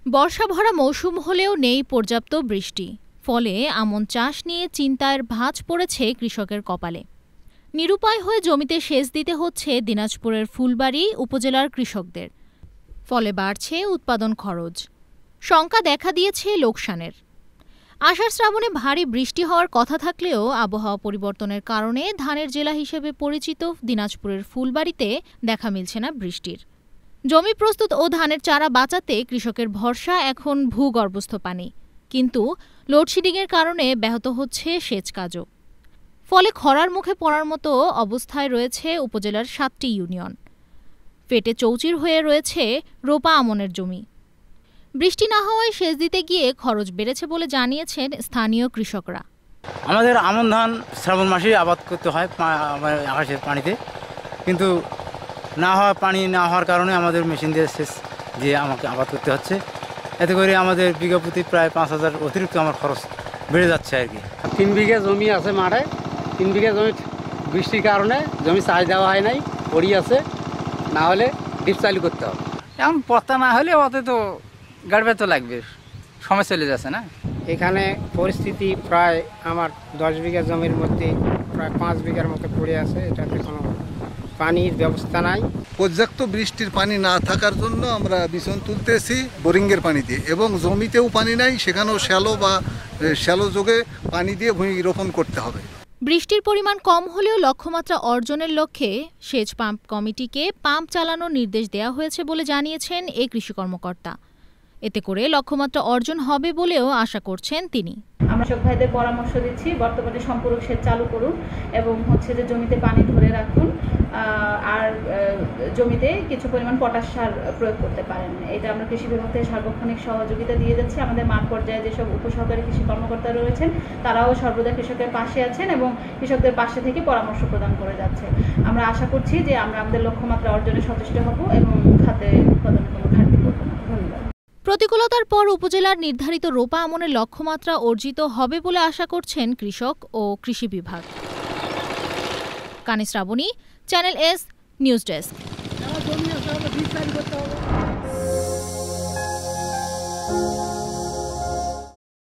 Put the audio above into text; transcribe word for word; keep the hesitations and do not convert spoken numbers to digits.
বর্ষা ভরা মৌসুম হলেও নেই পর্যাপ্ত বৃষ্টি, ফলে আমন চাষ নিয়ে চিন্তার ভাঁজ পড়েছে কৃষকের কপালে। নিরুপায় হয়ে জমিতে সেচ দিতে হচ্ছে দিনাজপুরের ফুলবাড়ী উপজেলার কৃষকদের, ফলে বাড়ছে উৎপাদন খরচ। শঙ্কা দেখা দিয়েছে লোকসানের। আষাঢ় শ্রাবণে ভারী বৃষ্টি হওয়ার কথা থাকলেও আবহাওয়া পরিবর্তনের কারণে ধানের জেলা হিসেবে পরিচিত দিনাজপুরের ফুলবাড়ীতে দেখা মিলছে না বৃষ্টির। জমি প্রস্তুত ও ধানের চারা বাঁচাতে কৃষকের ভরসা এখন ভূগর্ভস্থ পানি, কিন্তু লোডশেডিংয়ের কারণে ব্যাহত হচ্ছে সেচ কাজও। ফলে খরার মুখে পড়ার মতো অবস্থায় রয়েছে উপজেলার সাতটি ইউনিয়ন। পেটে চৌচির হয়ে রয়েছে রোপা আমনের জমি। বৃষ্টি না হওয়ায় সেচ দিতে গিয়ে খরচ বেড়েছে বলে জানিয়েছেন স্থানীয় কৃষকরা। আমাদের আমন ধান শ্রাবণ মাসে আবাদ করতে হয় আকাশের পানিতে, কিন্তু না হওয়া পানি না হওয়ার কারণে আমাদের মেশিন দিয়ে সেচ দিয়ে আমাকে আবাদ করতে হচ্ছে। এতে করে আমাদের বিঘা প্রতি প্রায় পাঁচ হাজার অতিরিক্ত আমার খরচ বেড়ে যাচ্ছে আর কি। তিন বিঘা জমি আছে মাঠে, তিন বিঘা জমি বৃষ্টির কারণে জমি চাষ দেওয়া হয় নাই, পড়ি আছে, না হলে ডিপ চালু করতে হবে। এখন পত্তা না হলে অত তো গাড়বে তো লাগবে, সময় চলে যাচ্ছে না। এখানে পরিস্থিতি প্রায় আমার দশ বিঘা জমির মধ্যে প্রায় পাঁচ বিঘার মতো পড়ে আছে, এটাতে কোনো পানির ব্যবস্থা নাই। পর্যাপ্ত বৃষ্টির পানি না থাকার জন্য আমরা বিছন তুলতেছি বোরিংয়ের পানি দিয়ে, এবং জমিতেও পানি নাই, সেখানেও শ্যালো বা শ্যালো যোগে পানি দিয়ে ভূমি রোপণ করতে হবে। বৃষ্টির পরিমাণ কম হলেও লক্ষ্যমাত্রা অর্জনের লক্ষ্যে সেচ পাম্প কমিটিকে পাম্প চালানোর নির্দেশ দেওয়া হয়েছে বলে জানিয়েছেন এই কৃষি কর্মকর্তা। এতে করে লক্ষ্যমাত্রা অর্জন হবে বলেও আশা করছেন তিনি। আমরা কৃষক ভাইদের পরামর্শ দিচ্ছি বর্তমানে সম্পূরক সেচ চালু করুন এবং হচ্ছে যে জমিতে পানি ধরে রাখুন, আর জমিতে কিছু পরিমাণ পটাশ সার প্রয়োগ করতে পারেন। এটা আমরা কৃষি বিভাগ থেকে সার্বক্ষণিক সহযোগিতা দিয়ে যাচ্ছি। আমাদের মাঠ পর্যায়ে যেসব উপসহকারী কৃষি কর্মকর্তা রয়েছেন তারাও সর্বদা কৃষকের পাশে আছেন এবং কৃষকদের পাশে থেকে পরামর্শ প্রদান করে যাচ্ছে। আমরা আশা করছি যে আমরা আমাদের লক্ষ্যমাত্রা অর্জনে সচেষ্ট হব এবং খাতে উৎপাদনে কোনো ঘাটতি করব না। ধন্যবাদ। প্রতিকূলতার পর উপজেলার নির্ধারিত রোপা আমনের লক্ষ্যমাত্রা অর্জিত হবে বলে আশা করছেন কৃষক ও কৃষি বিভাগ। কানে Shrabani, channel S news desk.